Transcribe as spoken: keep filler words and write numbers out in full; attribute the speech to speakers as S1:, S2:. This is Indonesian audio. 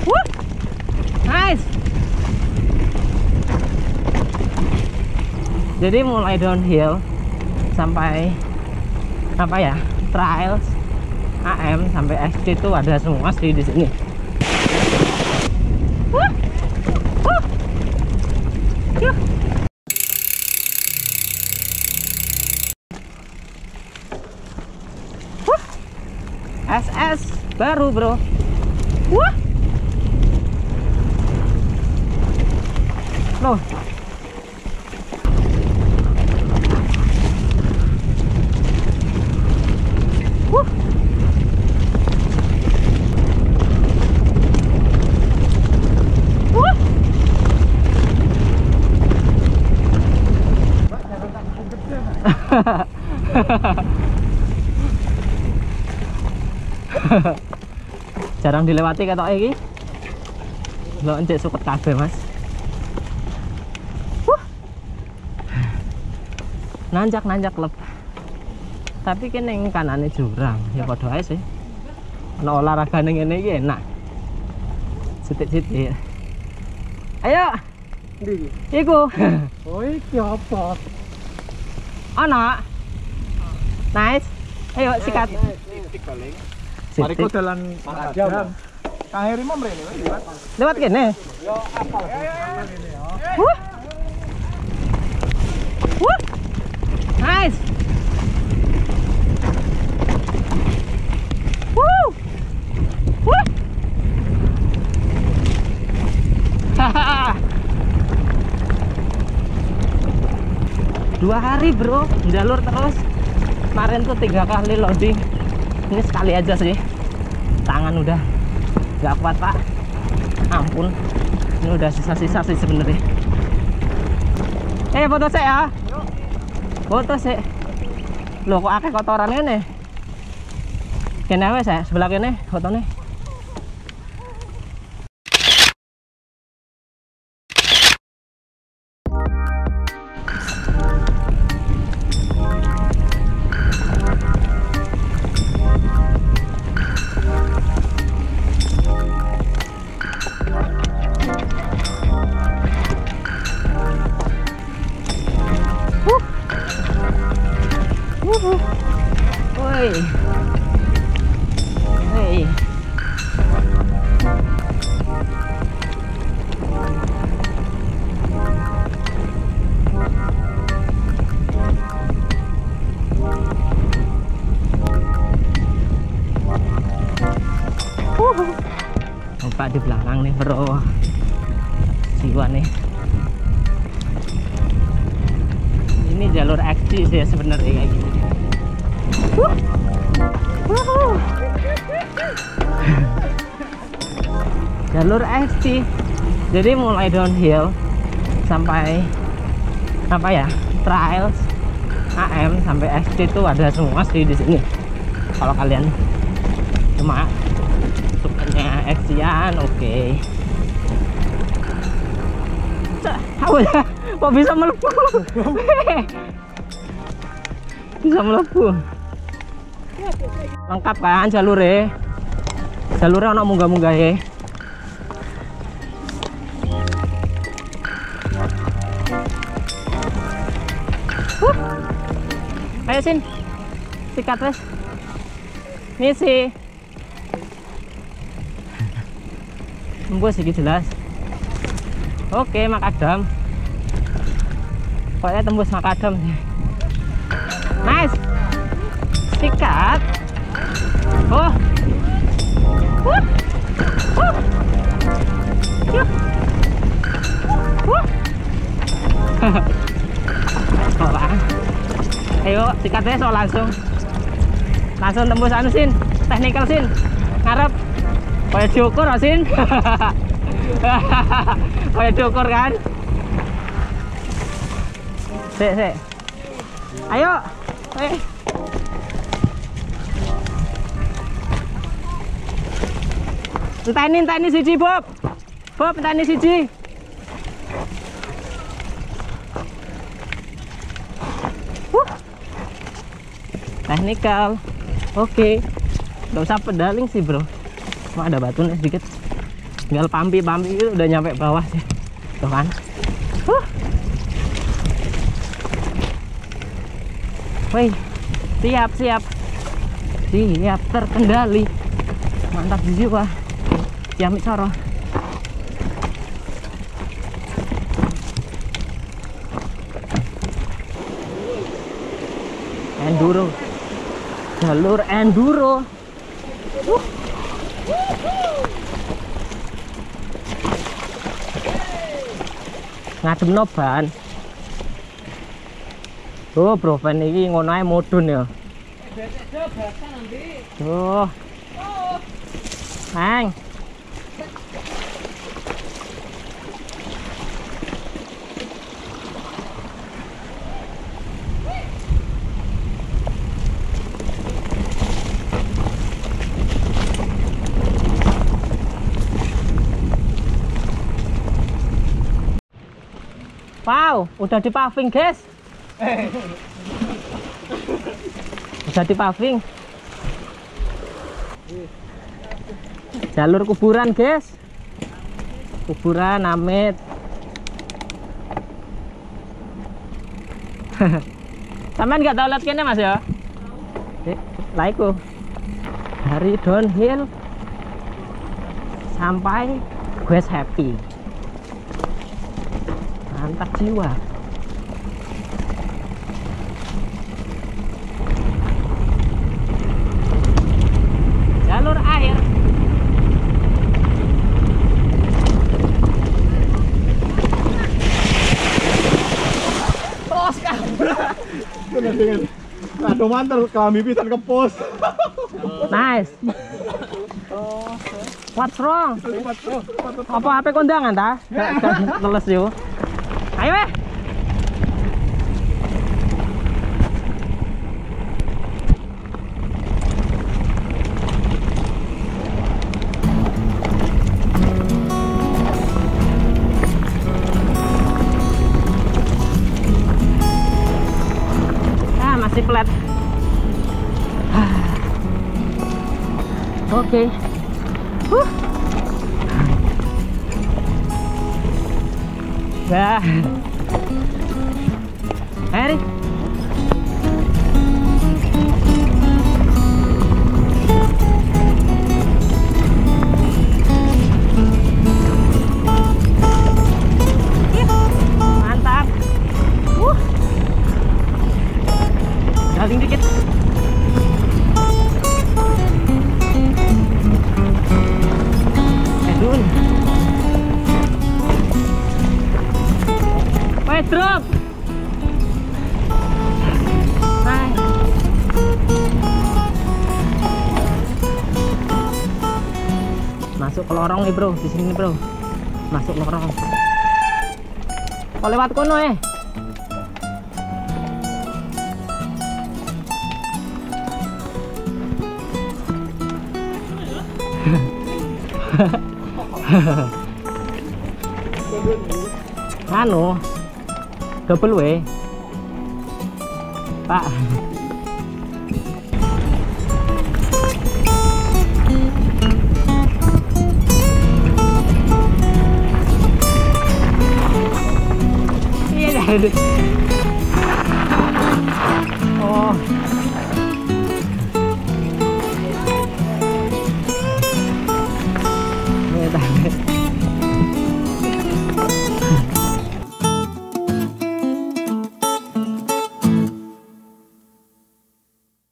S1: Wuh. Nice. Jadi mulai downhill sampai apa ya, trials, A M sampai S C itu ada semua sih di sini. Wuh. Wuh. Yuh. Wuh. S S baru bro. Wah. Loh. Wuh. Wuh. Jarang dilewati ketok iki. Lho encik suket kabeh, Mas. Wuh. Nanjak-nanjak lep. Tapi kene ning kanane jurang, ya padha ae sih. Ana olahraga ning ngene iki enak. Sithik-sithik. Ayo.
S2: Ndi?
S1: Iku.
S2: Oh, iki apa?
S1: Ana. Nice. Ayo sikat.
S2: Titik paling. Mari ku dalan Makadam. Kang Heri mau mrene lewat.
S1: Lewat kene.
S2: Yo apal. Ngene ya.
S1: Wuh. Wuh. Nice. Wuh. Wuh. Dua hari bro, jalur terus. Kemarin tuh tiga kali loading. Ini sekali aja sih. Tangan udah nggak kuat pak. Ampun. Ini udah sisa-sisa sih sebenarnya. Eh foto sih ya. Foto sih. Loh kok akeh kotoran ini. Kene wes ya sebelah kene fotonya. Woi, hei, nampak di belakang nih bro, jiwa nih. Ini jalur X C sih sebenarnya kayak gini. Wuh. Wuh. Jalur X C. Jadi mulai downhill sampai apa ya, trials, A M sampai S C itu ada semua sih di sini. Kalau kalian cuma sukanya X C-an, oke. Okay. Kok bisa melepuh? Bisa melepuh. Lengkap kan jalurnya? Jalurnya ada munggah-munggah ya. Huh. Ayo Sin, sikat wes. Misi. Tembus sedikit jelas. Oke, Makadam. Pokoknya tembus Makadam. Nice. Sikat. Oh. Wuh. Wuh. Yuh. Wuh. Orang. Ayo, sikatnya so langsung. Langsung tembus anu Sin. Technical Sin. Ngarep. Kayak diukur Sin. Kayak diukur kan. Sik, sik. Ayo. Eh. Enteni, enteni siji, Bob. Bob, enteni siji. Huh. Technical. Oke. Okay. Gak usah pedaling sih, bro. Cuma ada batunya sedikit. tinggal pampi-pampi itu udah nyampe bawah sih. Tuh kan. Huh. Woi, siap siap siap terkendali, mantap di jiwa. Ciamik Soro. Enduro, jalur enduro. Uh. Ngadem noban. Oh, bro, van iki ngono ae mudhun ya. Tuh. Hang. Wow, udah di paving, guys. Udah di paving. Jalur kuburan, guys. Kuburan Amit. Sampean nggak tahu lihat kene, Mas ya? Lah iku. Dari downhill sampai West Happy. Mantap jiwa. Jalur air. Pos kabrak.
S2: Aduh mantel kami pisan ke pos.
S1: Nice. What's wrong? Apa H P kondangan ta? Gak teles yo. Ayo weh. Ah, masih flat. Oke. Okay. Huh. Nah. Hari. Mantap. Uh. Galing dikit. Edun. Wait, drop. Hai. Masuk ke lorong nih, bro. Di sini, bro. Masuk lorong. Oh, lewat kono eh. Anu double W Pak. Iya. Oh